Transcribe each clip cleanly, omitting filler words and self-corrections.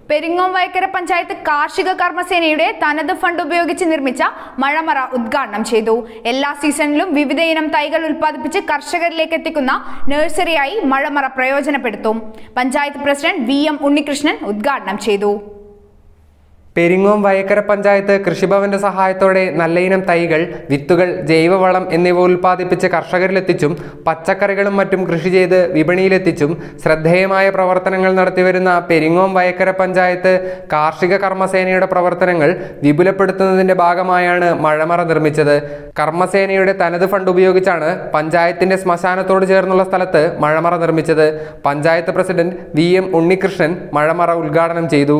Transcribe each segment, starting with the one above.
പെരിങ്ങോം വയക്കര പഞ്ചായത്ത് കാർഷിക കർമ്മസേനയുടെ തനത് ഫണ്ട് ഉപയോഗിച്ച് നിർമ്മിച്ച മഴമറ ഉദ്ഘാടനം ചെയ്തു. എല്ലാ സീസണിലും വിവിധയിനം തൈകൾ ഉൽപ്പാദിപ്പിച്ച് കർഷകരിലേക്ക് എത്തിക്കുന്ന നഴ്സറിയായി മഴമറ പ്രയോജനപ്പെടുത്തും. പഞ്ചായത്ത് പ്രസിഡന്റ് VM ഉണ്ണികൃഷ്ണൻ ഉദ്ഘാടനം ചെയ്തു. പെരിങ്ങോം വയക്കര പഞ്ചായത്ത് കൃഷിഭവന്റെ സഹായത്തോടെ നല്ലയിനം തൈകൾ, വിത്തുകൾ, ജൈവവളം എന്നിവ ഉൽപ്പാദിപ്പിച്ച് കർഷകരിലെത്തിച്ചും പച്ചക്കറികളും മറ്റും കൃഷി ചെയ്ത് വിപണിയിലെത്തിച്ചും ശ്രദ്ധേയമായ പ്രവർത്തനങ്ങൾ നടത്തിവരുന്ന പെരിങ്ങോം വയക്കര പഞ്ചായത്ത് കാർഷിക കർമ്മസേനയുടെ പ്രവർത്തനങ്ങൾ വിപുലപ്പെടുത്തുന്നതിന്റെ ഭാഗമായാണ് മഴമറ നിർമ്മിച്ചത്. കർമ്മസേനയുടെ തനത് ഫണ്ട് ഉപയോഗിച്ചാണ് പഞ്ചായത്തിന്റെ ശ്മശാനത്തോട് ചേർന്നുള്ള സ്ഥലത്ത് മഴമറ നിർമ്മിച്ചത്. പഞ്ചായത്ത് പ്രസിഡന്റ് VM ഉണ്ണികൃഷ്ണൻ മഴമറ ഉദ്ഘാടനം ചെയ്തു.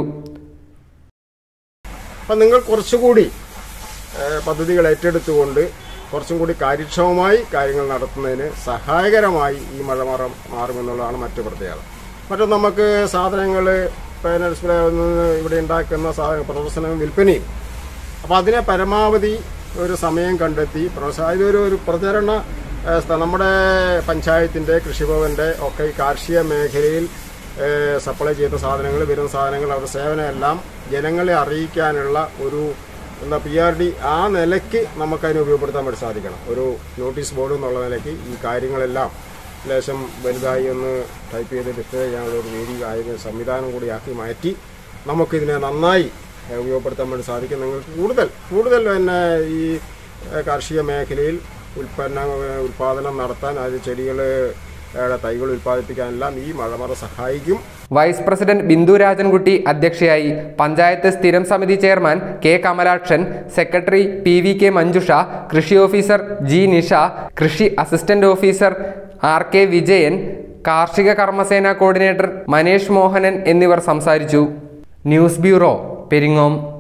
അപ്പം നിങ്ങൾ കുറച്ചുകൂടി പദ്ധതികൾ ഏറ്റെടുത്തുകൊണ്ട് കുറച്ചും കൂടി കാര്യക്ഷമമായി കാര്യങ്ങൾ നടത്തുന്നതിന് സഹായകരമായി ഈ മഴമറ മാറുമെന്നുള്ളതാണ് മറ്റു പ്രത്യേകത. മറ്റു നമുക്ക് സാധനങ്ങൾ ഡിസ്പ്ലേ ഇവിടെ ഉണ്ടാക്കുന്ന പ്രദർശനവും വിൽപ്പനയും, അപ്പോൾ അതിനെ പരമാവധി ഒരു സമയം കണ്ടെത്തി ഇതൊരു പ്രചരണ നമ്മുടെ പഞ്ചായത്തിൻ്റെ കൃഷിഭവൻ്റെ ഒക്കെ ഈ കാർഷിക മേഖലയിൽ സപ്ലൈ ചെയ്യുന്ന സാധനങ്ങൾ, വരുന്ന സാധനങ്ങൾ, അവരുടെ സേവനം എല്ലാം ജനങ്ങളെ അറിയിക്കാനുള്ള ഒരു PRD ആ നിലയ്ക്ക് നമുക്കതിനെ ഉപയോഗപ്പെടുത്താൻ വേണ്ടി സാധിക്കണം. ഒരു നോട്ടീസ് ബോർഡ് എന്നുള്ള നിലയ്ക്ക് ഈ കാര്യങ്ങളെല്ലാം ലേശം വലുതായി ഒന്ന് ടൈപ്പ് ചെയ്ത് ഡിസ്പ്ലേ ചെയ്യാനുള്ള ഒരു വേദി സംവിധാനം കൂടി ആക്കി മാറ്റി നമുക്കിതിനെ നന്നായി ഉപയോഗപ്പെടുത്താൻ വേണ്ടി സാധിക്കും. നിങ്ങൾക്ക് കൂടുതൽ തന്നെ ഈ കാർഷിക മേഖലയിൽ ഉൽപ്പാദനം നടത്താൻ, അതായത് ചെടികൾ തൈകൾ ഉൽപ്പാദിപ്പിക്കാനെല്ലാം ഈ മഴമറ സഹായിക്കും. വൈസ് പ്രസിഡന്റ് ബിന്ദു രാജൻകുട്ടി അധ്യക്ഷയായി. പഞ്ചായത്ത് സ്ഥിരം സമിതി chairman K Kamalakshan, secretary PVK Manjusha, കൃഷി ഓഫീസർ G നിഷ, കൃഷി അസിസ്റ്റന്റ് ഓഫീസർ RK വിജയൻ, കാർഷിക കർമ്മസേന കോർഡിനേറ്റർ മനേഷ് മോഹനൻ എന്നിവർ സംസാരിച്ചു. News bureau, Peringome.